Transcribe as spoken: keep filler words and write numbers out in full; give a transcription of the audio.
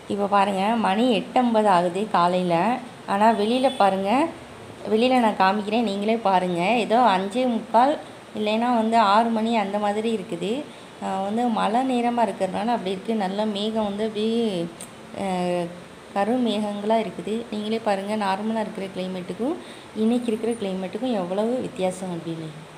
இப்போ பாருங்கள், மணி எட்டு ஐம்பது ஆகுது காலையில். ஆனால் வெளியில் பாருங்கள், வெளியில் நான் காமிக்கிறேன், நீங்களே பாருங்கள். ஏதோ அஞ்சே முக்கால் இல்லைன்னா வந்து ஆறு மணி அந்த மாதிரி இருக்குது. வந்து மழை நேரமாக இருக்கிறதுனால அப்படி இருக்குது. நல்ல மேகம் வந்து அப்படியே கரும் மேகங்களாக இருக்குது. நீங்களே பாருங்கள், நார்மலாக இருக்கிற கிளைமேட்டுக்கும் இன்றைக்கி இருக்கிற கிளைமேட்டுக்கும் எவ்வளவு வித்தியாசம் அப்படின்னு.